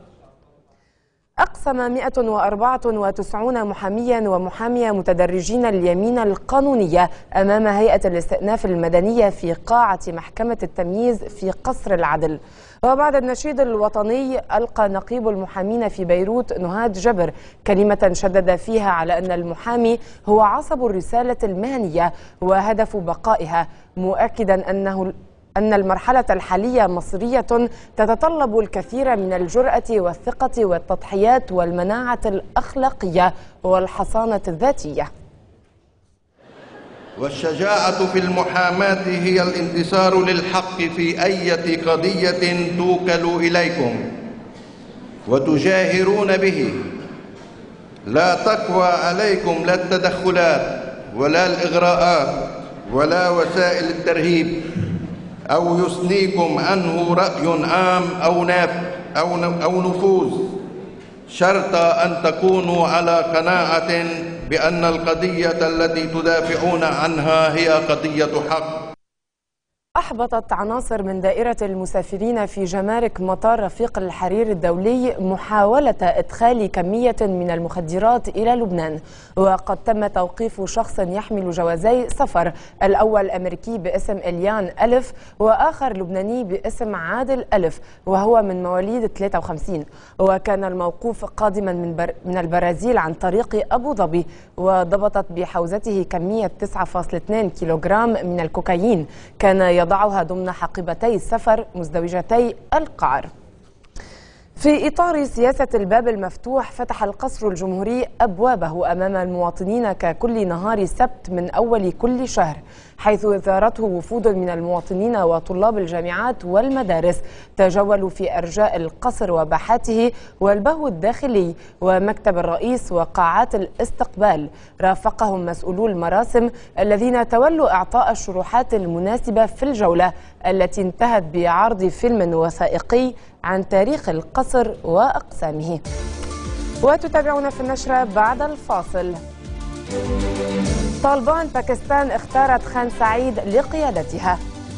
أقسم مئة وأربعة وتسعين محاميا ومحامية متدرجين اليمين القانونية أمام هيئة الاستئناف المدنية في قاعة محكمة التمييز في قصر العدل. وبعد النشيد الوطني ألقى نقيب المحامين في بيروت نهاد جبر كلمة شدد فيها على أن المحامي هو عصب الرسالة المهنية وهدف بقائها، مؤكدا أنه أن المرحلة الحالية مصرية تتطلب الكثير من الجرأة والثقة والتضحيات والمناعة الأخلاقية والحصانة الذاتية. والشجاعة في المحاماة هي الانتصار للحق في أي قضية توكل إليكم وتجاهرون به. لا تقوى عليكم لا التدخلات ولا الإغراءات ولا وسائل الترهيب أو يثنيكم عنه رأي عام أو أو أو نفوذ، شرط أن تكونوا على قناعة بأن القضية التي تدافعون عنها هي قضية حق. أحبطت عناصر من دائرة المسافرين في جمارك مطار رفيق الحرير الدولي محاولة إدخال كمية من المخدرات إلى لبنان، وقد تم توقيف شخص يحمل جوازي سفر، الأول أمريكي باسم إليان ألف وآخر لبناني باسم عادل ألف وهو من مواليد ثلاثة وخمسين، وكان الموقوف قادما من, بر من البرازيل عن طريق أبو ظبي، وضبطت بحوزته كمية تسعة فاصلة اثنين كيلوغرام من الكوكايين كان يضعها ضمن حقيبتي السفر مزدوجتي القعر. في إطار سياسة الباب المفتوح فتح القصر الجمهوري أبوابه أمام المواطنين ككل نهار سبت من أول كل شهر، حيث زارته وفود من المواطنين وطلاب الجامعات والمدارس تجولوا في أرجاء القصر وباحاته والبهو الداخلي ومكتب الرئيس وقاعات الاستقبال. رافقهم مسؤولو المراسم الذين تولوا إعطاء الشروحات المناسبة في الجولة التي انتهت بعرض فيلم وثائقي عن تاريخ القصر وأقسامه. وتتابعون في النشرة بعد الفاصل. طالبان باكستان اختارت خان سعيد لقيادتها.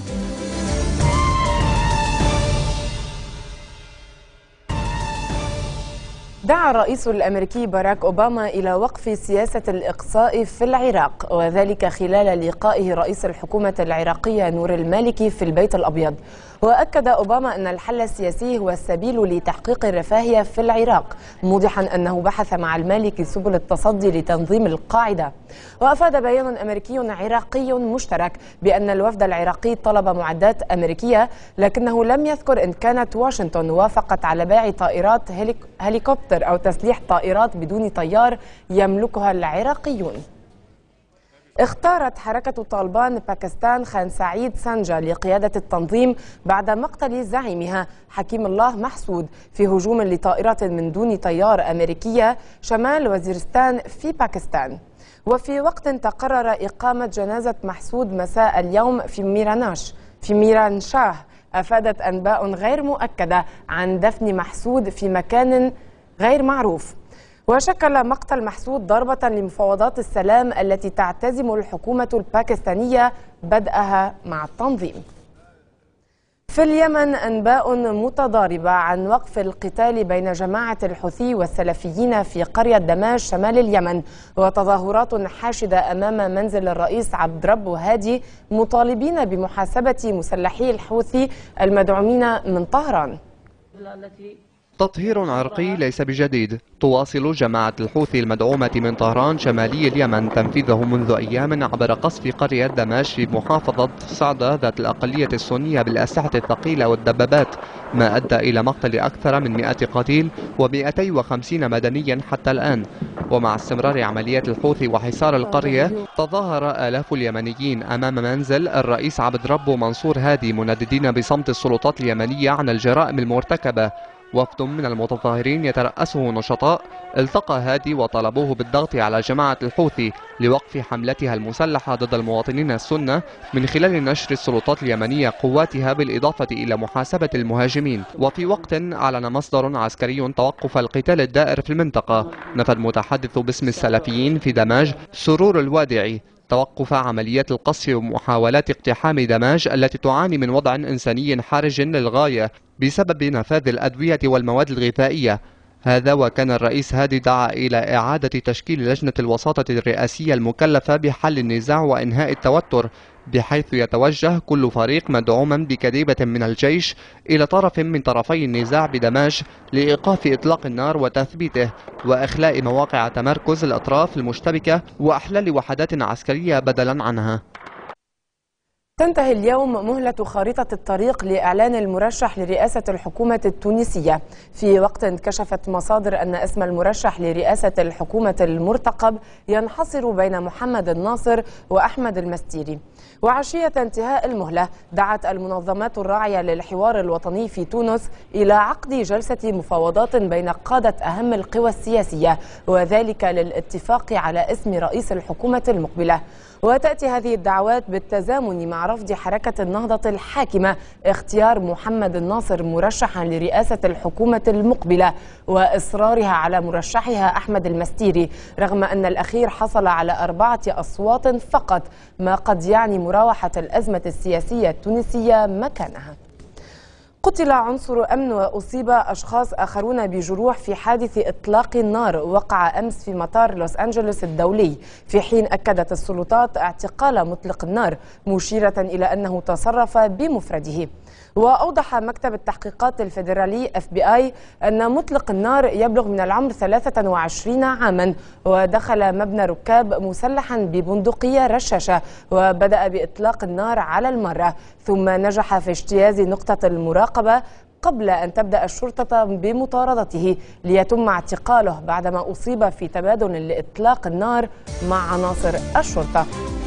دعا الرئيس الأمريكي باراك أوباما إلى وقف سياسة الإقصاء في العراق، وذلك خلال لقائه رئيس الحكومة العراقية نور المالكي في البيت الأبيض. وأكد أوباما أن الحل السياسي هو السبيل لتحقيق الرفاهية في العراق، موضحا أنه بحث مع المالكي سبل التصدي لتنظيم القاعدة. وأفاد بيان أمريكي عراقي مشترك بأن الوفد العراقي طلب معدات أمريكية، لكنه لم يذكر إن كانت واشنطن وافقت على بيع طائرات هليكوبتر أو تسليح طائرات بدون طيار يملكها العراقيون. اختارت حركة طالبان باكستان خان سعيد سانجا لقيادة التنظيم بعد مقتل زعيمها حكيم الله محسود في هجوم لطائرة من دون طيار أمريكية شمال وزيرستان في باكستان. وفي وقت تقرر إقامة جنازة محسود مساء اليوم في ميراناش في ميرانشاه، أفادت أنباء غير مؤكدة عن دفن محسود في مكان غير معروف. وشكل مقتل محسود ضربة لمفاوضات السلام التي تعتزم الحكومة الباكستانية بدءها مع التنظيم. في اليمن أنباء متضاربة عن وقف القتال بين جماعة الحوثي والسلفيين في قرية دماج شمال اليمن، وتظاهرات حاشدة أمام منزل الرئيس عبد ربه هادي مطالبين بمحاسبة مسلحي الحوثي المدعومين من طهران. تطهير عرقي ليس بجديد. تواصل جماعة الحوثي المدعومة من طهران شمالي اليمن تنفيذه منذ أيام عبر قصف قرية دماج في محافظة صعدة ذات الأقلية السنية بالأسلحة الثقيلة والدبابات، ما أدى إلى مقتل أكثر من مئة قتيل ومئتين وخمسين مدنيا حتى الآن. ومع استمرار عمليات الحوثي وحصار القرية، تظاهر آلاف اليمنيين أمام منزل الرئيس عبد ربه منصور هادي منددين بصمت السلطات اليمنية عن الجرائم المرتكبة. وفد من المتظاهرين يترأسه نشطاء التقى هادي وطلبوه بالضغط على جماعة الحوثي لوقف حملتها المسلحة ضد المواطنين السنة من خلال نشر السلطات اليمنية قواتها بالإضافة إلى محاسبة المهاجمين. وفي وقت أعلن مصدر عسكري توقف القتال الدائر في المنطقة، نفى المتحدث باسم السلفيين في دماج سرور الوادعي توقف عمليات القصف ومحاولات اقتحام دماج التي تعاني من وضع إنساني حرج للغاية بسبب نفاذ الأدوية والمواد الغذائية. هذا وكان الرئيس هادي دعا إلى إعادة تشكيل لجنة الوساطة الرئاسية المكلفة بحل النزاع وإنهاء التوتر، بحيث يتوجه كل فريق مدعوما بكتيبة من الجيش إلى طرف من طرفي النزاع بدماج لإيقاف إطلاق النار وتثبيته وإخلاء مواقع تمركز الأطراف المشتبكة وأحلال وحدات عسكرية بدلا عنها. تنتهي اليوم مهلة خارطة الطريق لإعلان المرشح لرئاسة الحكومة التونسية، في وقت كشفت مصادر أن اسم المرشح لرئاسة الحكومة المرتقب ينحصر بين محمد الناصر وأحمد المستيري. وعشية انتهاء المهلة دعت المنظمات الراعية للحوار الوطني في تونس إلى عقد جلسة مفاوضات بين قادة أهم القوى السياسية، وذلك للاتفاق على اسم رئيس الحكومة المقبلة. وتأتي هذه الدعوات بالتزامن مع رفض حركة النهضة الحاكمة اختيار محمد الناصر مرشحا لرئاسة الحكومة المقبلة، وإصرارها على مرشحها أحمد المستيري، رغم أن الأخير حصل على أربعة أصوات فقط، ما قد يعني مراوحة الأزمة السياسية التونسية مكانها. قتل عنصر أمن وأصيب أشخاص آخرون بجروح في حادث إطلاق النار وقع أمس في مطار لوس أنجلوس الدولي، في حين أكدت السلطات اعتقال مطلق النار، مشيرة إلى أنه تصرف بمفرده. وأوضح مكتب التحقيقات الفيدرالي إف بي آي أن مطلق النار يبلغ من العمر ثلاثة وعشرين عاما، ودخل مبنى ركاب مسلحا ببندقية رشاشة وبدأ بإطلاق النار على المرة، ثم نجح في اجتياز نقطة المراقبة قبل أن تبدأ الشرطة بمطاردته ليتم اعتقاله بعدما أصيب في تبادل لإطلاق النار مع عناصر الشرطة.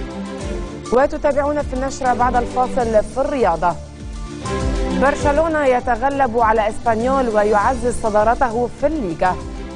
وتتابعون في النشرة بعد الفاصل في الرياضة. برشلونة يتغلب على اسبانيول ويعزز صدارته في الليغا.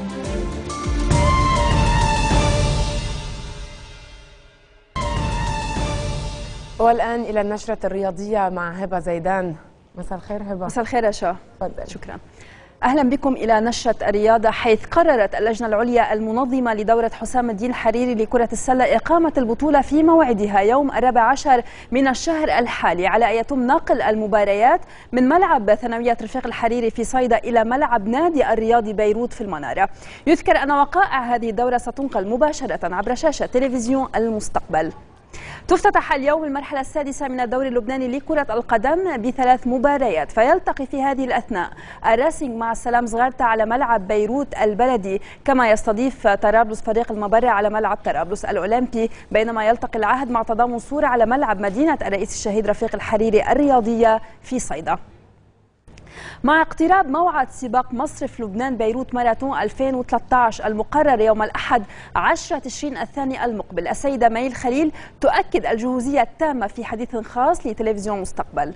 والآن إلى النشرة الرياضية مع هبة زيدان. مساء الخير هبة. مساء الخير يا شا. شكرا. أهلا بكم إلى نشرة الرياضة، حيث قررت اللجنة العليا المنظمة لدورة حسام الدين الحريري لكرة السلة إقامة البطولة في موعدها يوم الرابع عشر من الشهر الحالي، على أن يتم نقل المباريات من ملعب ثانوية رفيق الحريري في صيدا إلى ملعب نادي الرياضي بيروت في المنارة. يذكر أن وقائع هذه الدورة ستنقل مباشرة عبر شاشة تلفزيون المستقبل. تفتتح اليوم المرحلة السادسة من الدوري اللبناني لكرة القدم بثلاث مباريات، فيلتقي في هذه الأثناء الراسينج مع السلام صغارتا على ملعب بيروت البلدي، كما يستضيف طرابلس فريق المبرة على ملعب طرابلس الأولمبي، بينما يلتقي العهد مع تضامن صورة على ملعب مدينة الرئيس الشهيد رفيق الحريري الرياضية في صيدا. مع اقتراب موعد سباق مصرف لبنان بيروت ماراثون ألفين وثلاثة عشر المقرر يوم الأحد عشرة تشرين الثاني المقبل، السيدة ميل خليل تؤكد الجهوزية التامة في حديث خاص لتلفزيون مستقبل.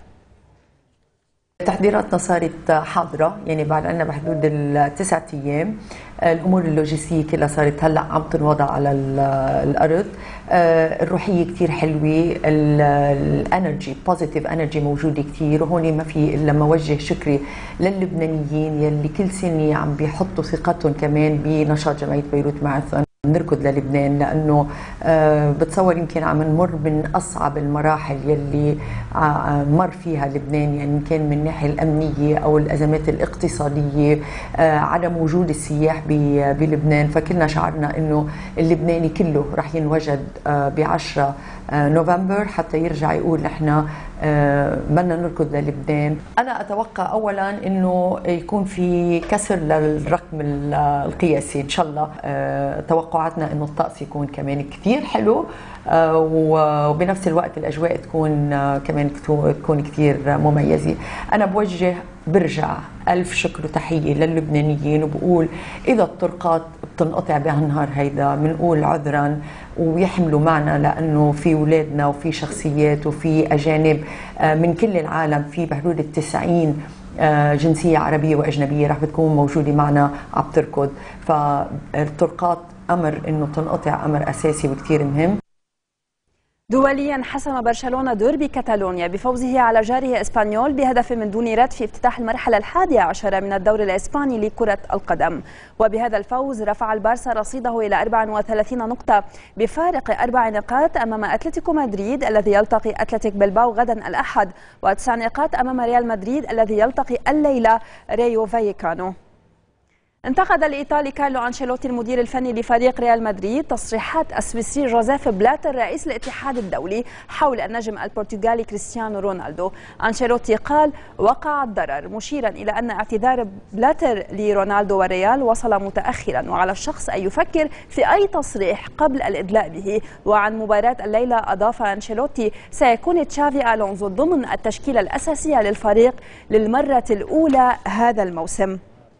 تحضيراتنا صارت حاضرة، يعني بعد عنا بحدود التسعة أيام. الأمور اللوجستية كلها صارت هلأ عم تنوضع على الأرض. الروحية كتير حلوة، الانرجي بوزيتيف انرجي موجودة كتير، وهون ما في إلا ما وجه شكري للبنانيين يلي كل سنة عم بيحطوا ثقتهم كمان بنشاط جمعية بيروت ماراثون. نركض للبنان لأنه أه بتصور يمكن عم نمر من أصعب المراحل يلي مر فيها لبنان، يعني كان من الناحية الأمنية أو الأزمات الاقتصادية، أه عدم وجود السياح بلبنان. فكلنا شعرنا أنه اللبناني كله رح ينوجد أه بعشرة أه نوفمبر حتى يرجع يقول نحن أه بدنا نركض للبنان. أنا أتوقع أولا أنه يكون في كسر للرقم القياسي إن شاء الله. أه توقعاتنا أنه الطقس يكون كمان كثير حلو، أه وبنفس الوقت الأجواء تكون أه كمان تكون كثير مميزة. أنا بوجه برجع ألف شكر وتحية للبنانيين، وبقول إذا الطرقات بتنقطع بهالنهار هيدا بنقول عذرا ويحملوا معنا، لأنه في أولادنا وفي شخصيات وفي أجانب من كل العالم، في بحدود التسعين جنسية عربية وأجنبية رح بتكون موجودة معنا عم تركض. فالطرقات أمر إنه تنقطع أمر أساسي وكتير مهم. دوليا حسم برشلونة ديربي كاتالونيا بفوزه على جاره إسبانيول بهدف من دون رد في افتتاح المرحلة الحادية عشرة من الدوري الإسباني لكرة القدم. وبهذا الفوز رفع البارسا رصيده إلى أربع وثلاثين نقطة بفارق أربع نقاط أمام أتلتيكو مدريد الذي يلتقي أتلتيك بلباو غدا الأحد، وتسع نقاط أمام ريال مدريد الذي يلتقي الليلة ريو فايكانو. انتقد الإيطالي كارلو أنشيلوتي المدير الفني لفريق ريال مدريد تصريحات السويسري جوزيف بلاتر رئيس الاتحاد الدولي حول النجم البرتغالي كريستيانو رونالدو. أنشيلوتي قال وقع الضرر، مشيرا إلى أن اعتذار بلاتر لرونالدو والريال وصل متأخرا، وعلى الشخص أن يفكر في أي تصريح قبل الإدلاء به. وعن مباراة الليلة أضاف أنشيلوتي سيكون تشافي ألونزو ضمن التشكيلة الأساسية للفريق للمرة الأولى هذا الموسم.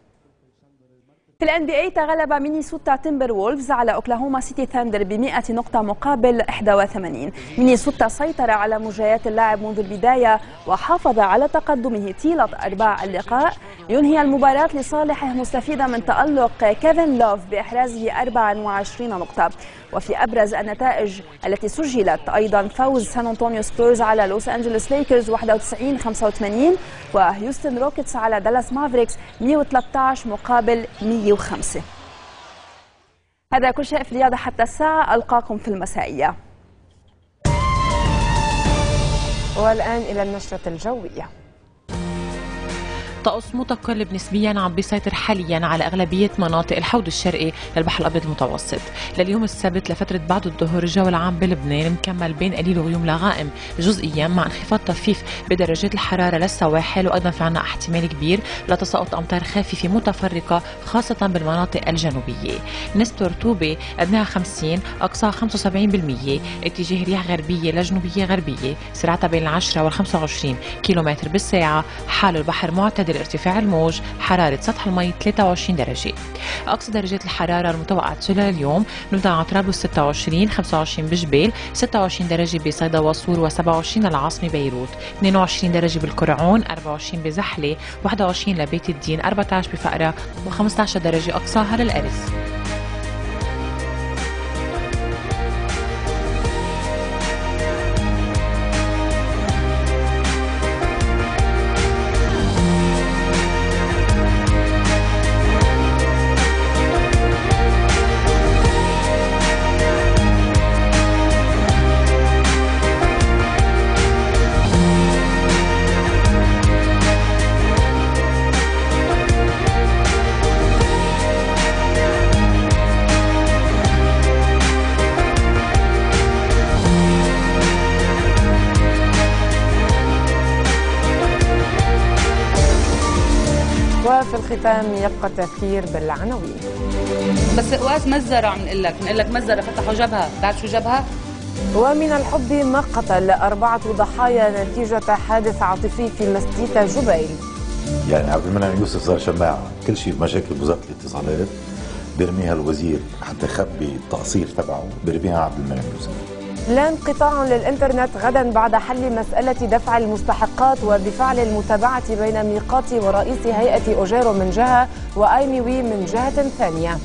في الان بي اي تغلب مينيسوتا تيمبر وولفز على اوكلاهوما سيتي ثاندر بمئة نقطة مقابل إحدى وثمانين. مينيسوتا سيطر على مجريات اللاعب منذ البداية وحافظ على تقدمه طيلة أرباع اللقاء. ينهي المباراة لصالحه مستفيدا من تألق كيفن لوف بإحرازه أربع وعشرين نقطة. وفي أبرز النتائج التي سجلت أيضا فوز سان أنطونيو سبيرز على لوس أنجلوس ليكرز واحد وتسعين خمسة وثمانين، وهيوستن روكيتس على دالاس مافريكس مئة وثلاثة عشر مقابل مئة وخمسة. هذا كل شيء في الرياضة حتى الساعة، ألقاكم في المسائية. والآن إلى النشرة الجوية. طقس متقلب نسبيا عم بيسيطر حاليا على أغلبية مناطق الحوض الشرقي للبحر الأبيض المتوسط. لليوم السبت لفترة بعد الظهر الجو العام بلبنان مكمل بين قليل وغيوم لغائم جزئيا مع انخفاض طفيف بدرجات الحرارة للسواحل، وأيضا في عنا احتمال كبير لتساقط أمطار خفيفة متفرقة خاصة بالمناطق الجنوبية. نسبة رطوبة أدناها خمسين أقصاها خمسة وسبعين بالمئة. اتجاه رياح غربية لجنوبية غربية سرعتها بين العشرة والخمسة وعشرين كيلومتر بالساعة. حال البحر معتدل ارتفاع الموج. حرارة سطح المي ثلاثة وعشرين درجة. أقصى درجات الحرارة المتوقعة خلال اليوم نبدأ على طرابلس ستة وعشرين، خمسة وعشرين بجبال، ستة وعشرين درجة بصيدا وصور، و7 وعشرين العاصمة بيروت، اثنين وعشرين درجة بالقرعون، أربعة وعشرين بزحلة، واحد وعشرين لبيت الدين، أربعة عشر بفقرة، و15 درجة أقصاها للأرز. وفي الختام يبقى التذكير بالعناوين. بس قواس مزرعة عم نقول لك بنقول لك مزرعة فتحوا جبهة، بتعرف شو جبهة؟ ومن الحب ما قتل أربعة ضحايا نتيجة حادث عاطفي في مسجد جبيل. يعني عبد المنعم يوسف صار شماعة، كل شيء مشاكل وزارة الاتصالات بيرميها الوزير حتى يخبي التقصير تبعه، بيرميها عبد المنعم يوسف. لا انقطاع للإنترنت غدا بعد حل مسألة دفع المستحقات وبفعل المتابعة بين ميقاتي ورئيس هيئة أوجيرو من جهة وآيميوي من جهة ثانية.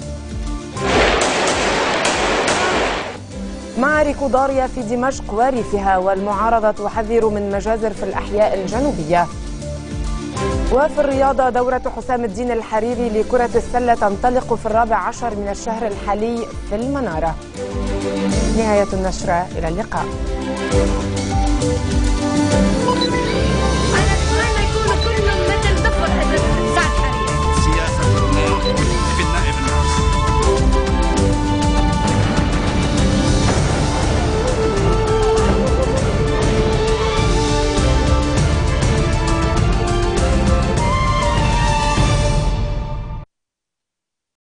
معارك ضارية في دمشق وريفها والمعارضة تحذر من مجازر في الأحياء الجنوبية. وفي الرياضة دورة حسام الدين الحريري لكرة السلة تنطلق في الرابع عشر من الشهر الحالي في المنارة. نهاية النشرة، إلى اللقاء.